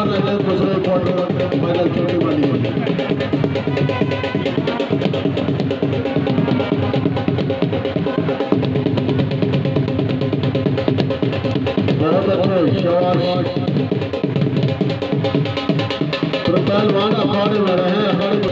तैयार रहते दूसरे क्वार्टर फाइनल छोटी वाली बहुत अच्छे शाबाश पहलवान अखाड़े में रहे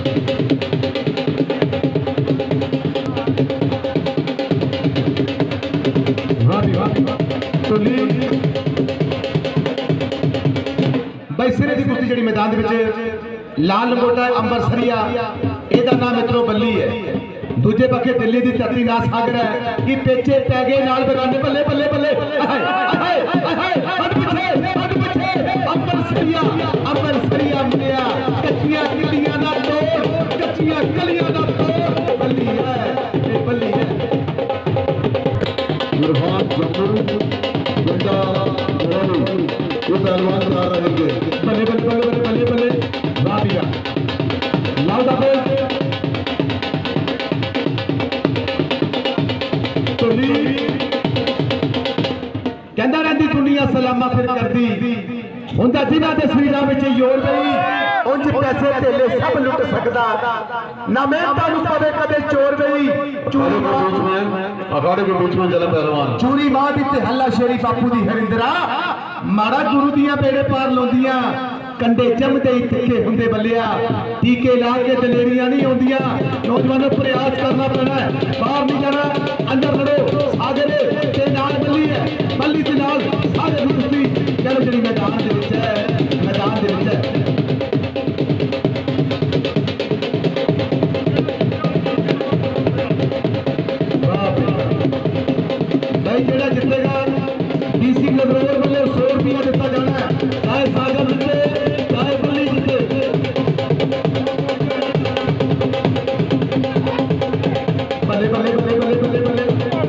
भाई सिरे की कुश्ती जी मैदान लाल लंगोटा अंबरसरिया एदा नाम मित्रों बल्ली है दूजे पक्के दिल्ली की धरती ना सागर है कि पेचे पै गए नाल बेगाने बल्ले बल्ले बल्ले अंबरसरिया मिलिया कच्चियां कलियां ना तोड़ कच्चियां कलियां ना तोड़ बल्ली है बल्ली है इरफान जम्मू बंदा वो पहलवान तैयार रहेंगे बल्ले बल्ले बल्ले बल्ले बल्ले राबिया लाउड अपेल टोली कहंदा रहंदी दुनिया सलामा फिर करदी हुंदा जिन्हां दे शरीरां विच जोर पई उंज पैसे धेले सब लुट सकदा ना मेहनतां नूं पवे कदे चोर पई चूरी अखाड़े के बीच में चला पहलवान चूरी मां दी ते हल्ला शेरी बापू दी हरिंदरा मारा गुरु दियां बेड़े पार लाउंदियां कंडे जमदे ही तिखे हुंदे बल्लिया टीके ला के दलेरियां नहीं आउंदियां नौजवानों प्रयास करना पैना है बाहर नहीं जाना अंदर लड़ो सागरे ते नाल बल्ली है बल्ली दे नाल सारे कुश्ती चलो जी मैदान दे विच है मैदान दे विच है भाई जेड़ा जितेगा डीसी गजरोर बल्ले 100 रुपया दिता जाना है चाहे सागर जिते चाहे बल्ली जिते बल्ले बल्ले बल्ले बल्ले बल्ले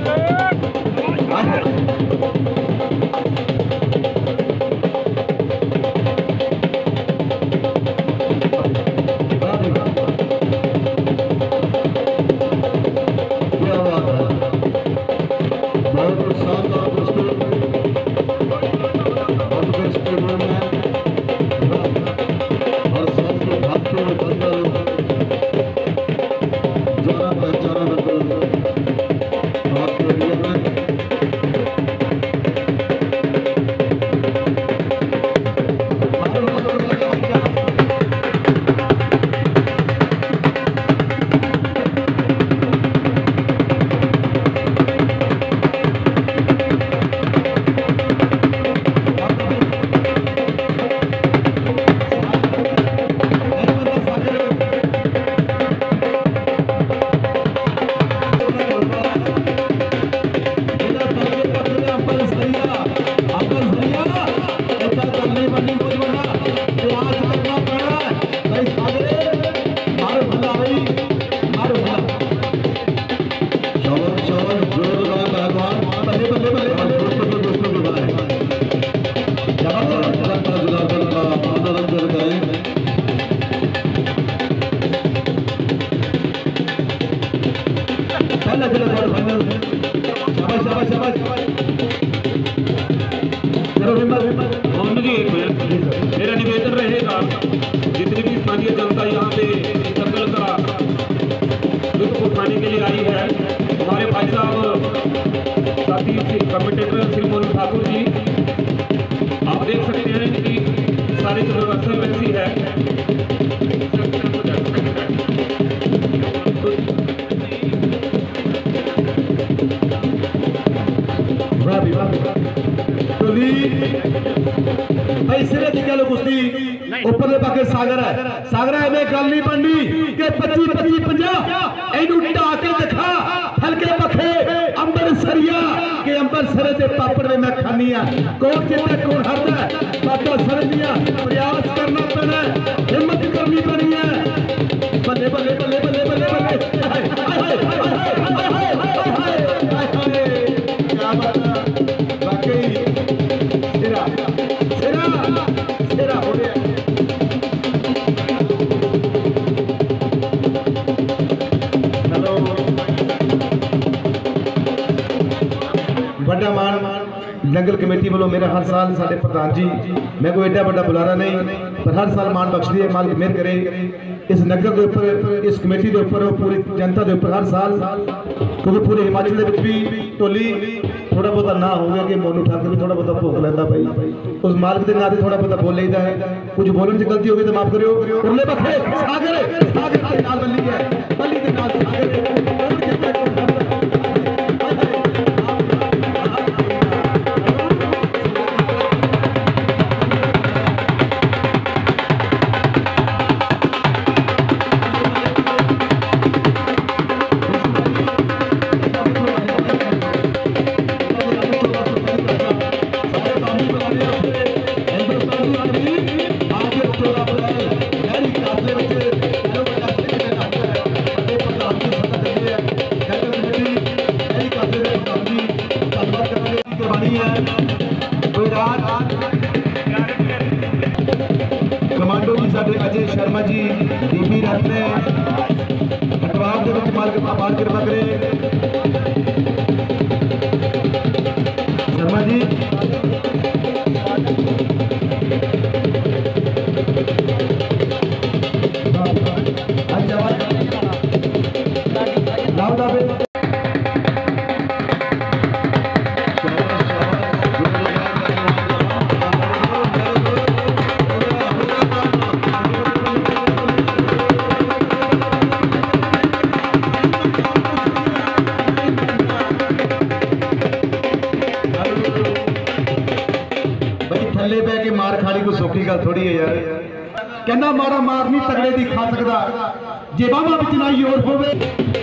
मेरा निवेदन रहेगा जितनी भी स्थानीय जनता यहाँ पे सर्कल का लुत्फ उठाने के लिए आई है हमारे भाई साहब साथी कमेंटेटर श्री मोहन ठाकुर जी आप देख सकते हैं कि सारी जो व्यवस्था वैसी है भाई सिरे दी गल कुश्ती ऊपर पाके सागर है में गल नहीं बननी कि 25-25 50 इनू ढा के दिखा हल्के पखे अंबरसरिया के अंबरसरे ते पापड़ में मैं खानी कौन जितने कौन हारता बाटा सरदियां प्रयास करना पैना हिम्मत करनी पैनी है बल्ले बल्ले बल्ले बल्ले बल्ले क्या बात वाकई सिरा सिरा सिरा हो गया हेलो बड़ा मान दंगल कमेटी वालों मेरा हर साल साढ़े प्रधान जी मैं कोई एडा बड़ा बुलारा नहीं पर हर साल मान बख्श दिए मालिक मेहर करे इस नगर के ऊपर इस कमेटी के ऊपर पूरी जनता के ऊपर हर साल क्योंकि पूरे हिमाचल के भी टोली थोड़ा बहुत ना हो गया कि मोनू ठाकर भी थोड़ा बहुत भोग लेंदा भाई उस मालिक के नाते थोड़ा बहुत बोल लेता है कुछ बोलने से गलती हो गई तो माफ करियो उरले बखे सागर के नाल बल्ली है बल्ली के नाल सागर कमांडो जी साडे अजय शर्मा जी डीपी रत्ने हटवार दे विच मालक आबाद कृपा करे शर्मा जी लाओ दाबे थले बह के मार खानी कोई सौखी गल थोड़ी है यार कहना मारा मार नहीं तगड़े दी खा सकता जे बाबा विच ना योर होवे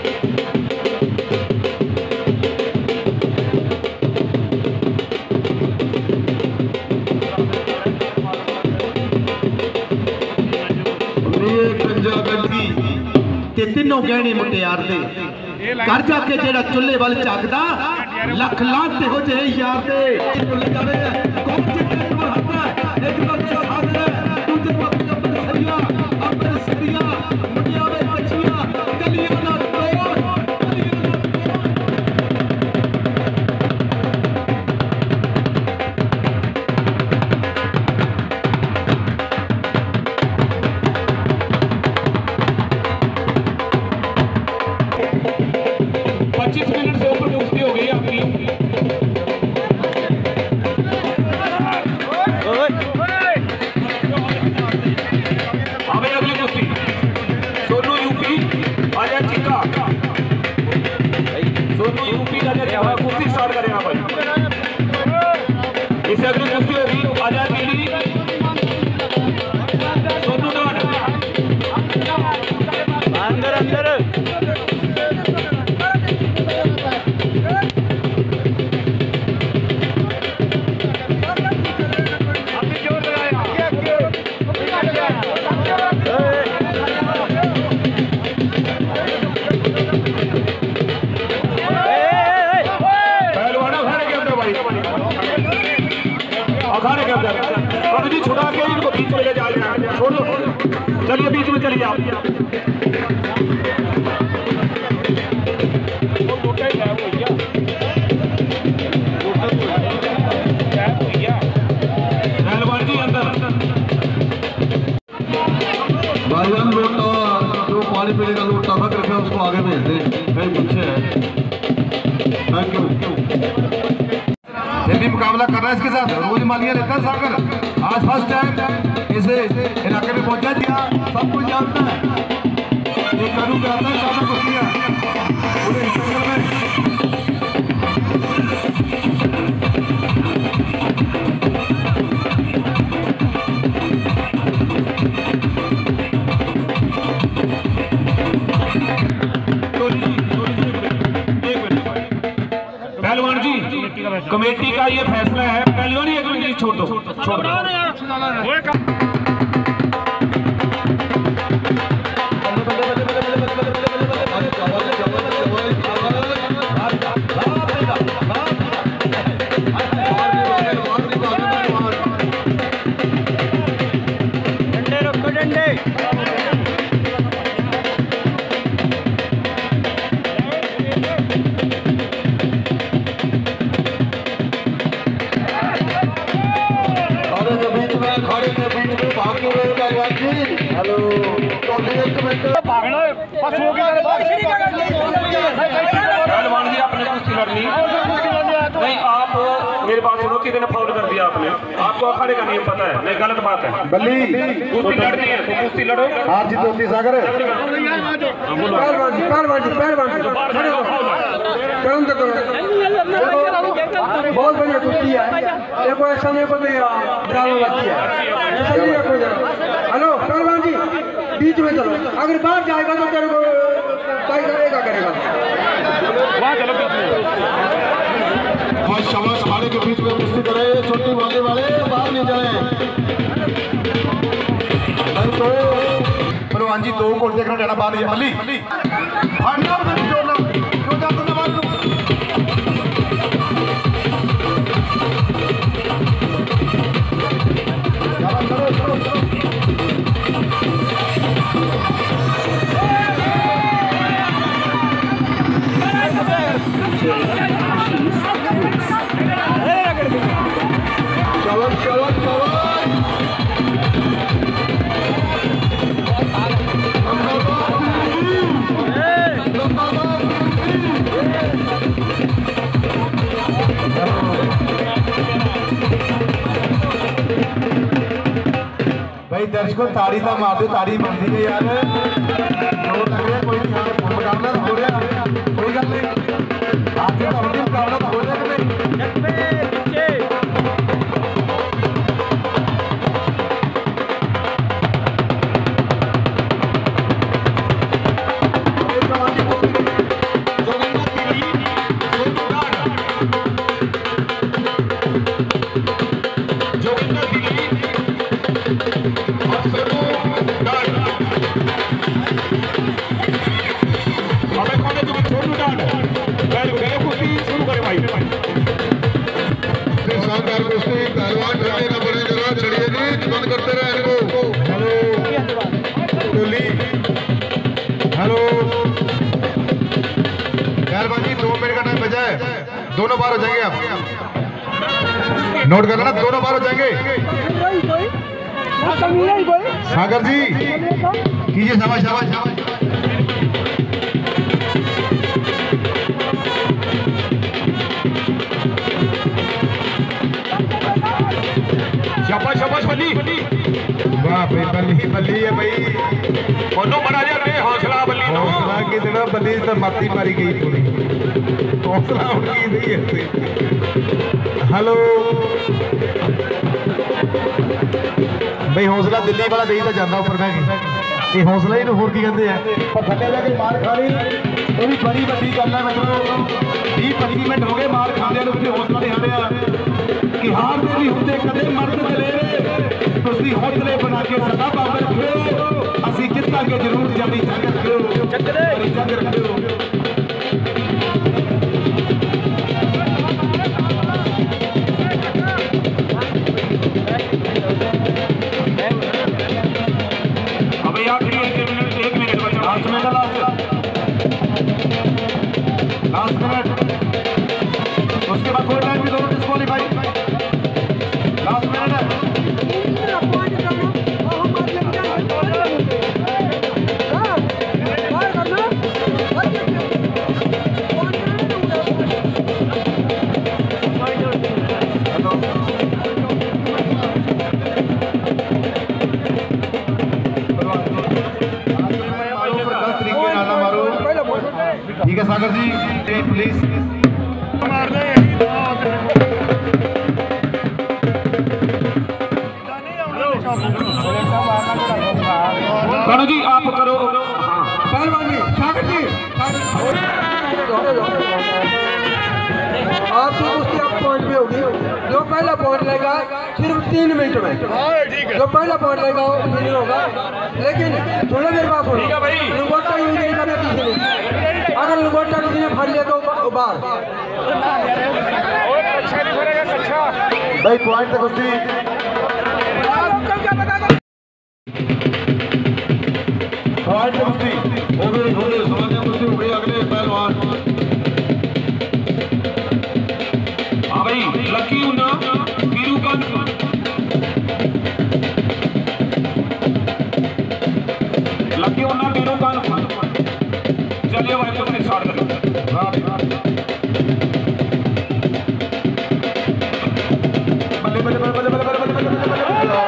ते तीनों गहने मुटियार दे घर जाके जेड़ा चुल्हे वाल झाकदा लख लाख हो जे यार दे एक पासे सागर है दूसरे पासे अपने सरिया मुंडिया में कच्चियां गलियां ना कुश्ती स्टार्ट करेगा भाई इससे अगली कुश्ती होगी आजाद पीली सोनू डॉन अंदर अंदर अखाड़े के अंदर जी छुड़ा के इनको बीच में ले जा रहे हैं छोड़ दो चलिए बीच में चलिए आप पहलवान जी अंदर भाईजान लोटा जो पानी पीने का लोटा था कृपया उसको आगे भेज दें कहीं पीछे है थैंक यू भी मुकाबला कर रहा है इसके साथ रोज मालिया लेता है सागर आज फर्स्ट टाइम इसे इलाके में पहुंचा दिया सब कुछ जानता है ये करूँ आता है ज्यादा कुश्तियां पूरे पहलवान जी कमेटी का ये फैसला है पहलवान ही एक छोड़ दो छोड़ दो पहलवान जी आपने कुश्ती लड़नी नहीं, आप मेरी बात सुनो, कितने फाउल कर दिया आपने? आपको अखाड़े का नियम पता है, नहीं गलत बात है। बल्ली कुश्ती लड़नी है तो कुश्ती लड़ो। हार जीत होती है सागर। बहुत बढ़िया कुश्ती है, देखो ऐसा नहीं कोई ड्रामा बाकी है। हेलो पहलवान जी, बीच में चलो, अगर बाहर जाएगा तो तेरे को करेगा। वहाँ चलो बीच में। और शाबाश, हमारे के बीच में कुश्ती करे, छोटी वाले बाहर नहीं जाए। तो पहलवान जी 2 कोट देखना जाना बाहर नहीं है। मल्ली फाड़ना और फिर जोड़ना, जो जाता ना बाहर। भाई दर्शकों ताड़ी तो मार दो, ताड़ी बनती है यार। जो लग रहा कोई नहीं, मुकाबला तो हो रहा, कोई गल नहीं। आगे तो होती मुकाबला तो हो रहा कि नहीं। हेलो पहलवान जी 2 मिनट का टाइम बचा है, दोनों बार हो जाएंगे। आप नोट कर लेना, दोनों बार हो जाएंगे। सागर जी कीजिए, शाबाश शाबाश। शाबाश शाबाश बल्ली। वाह भाई, बल्ली है भाई। ਉਹਨੂੰ ਬੜਾ ਜਿਹਾ ਦੇ ਹੌਸਲਾ ਬੱਲੀ ਨੂੰ। हौसला की तरह बल्ली तो माती मारी गई पूरी। हौसला उनकी नहीं है। हेलो भाई, हौसला दिल्ली वाला दे तो जाता ऊपर बह के, ये हौसला ही होर की कहते हैं। पर थले जाके मार खा ली, ये भी बड़ी वड्डी गल है। मतलब 20-25 मिनट हो गए मार खांदे ਨੂੰ, ਤੇ हौसला नहीं हारिया कि हार दे भी ਹੁੰਦੇ कदे मर्द दलेरे। ਤੁਸੀਂ हौसले बना के सदा बाबर रखियो, ਅਸੀਂ ਜਿੱਤਾਂਗੇ ਜ਼ਰੂਰ। ਜੰਗੀ ਜੰਗ ਰੱਖਿਓ, जंग रखियो। अबे आखिरी 1 मिनट बचा। लास्ट मिनट उसके बाद कोई टाइम भी दोनों डिस्क्वालीफाई। लास्ट मिनट है। ठीक है सागर जी, प्लीज मार दे। कानू जी आप करो। पहलवान जी, सागर जी, आपकी कुश्ती आप पॉइंट में होगी। जो पहला पॉइंट लेगा सिर्फ 3 मिनट में, जो पहला पॉइंट लेगा वो विनर होगा। लेकिन थोड़ा देर बाद लुगोटा यूज नहीं करना किसी ने। अगर लुगोटा किसी ने फाड़ लिया तो बाहर। भाई पॉइंट तक कुश्ती हो गई, समझ कुश्ती हो गई। अगले पहलवान हाँ भाई, लकी उन्ना पीरू का लकी उन्ना पीरू का चलिए भाई कुश्ती स्टार्ट करें। बल्ले बल्ले बल्ले बल्ले बल्ले बल्ले बल्ले बल्ले बल्ले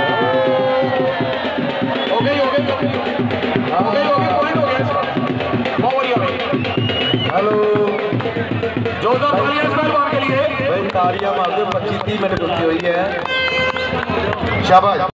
हो गई पॉइंट हो गया इसका। बहुत बढ़िया भाई, हेलो जोरदार तालियां इस पहलवान के लिए। भाई तालियां मार दो, 25-30 मिनट कुश्ती हुई है, शाबाश।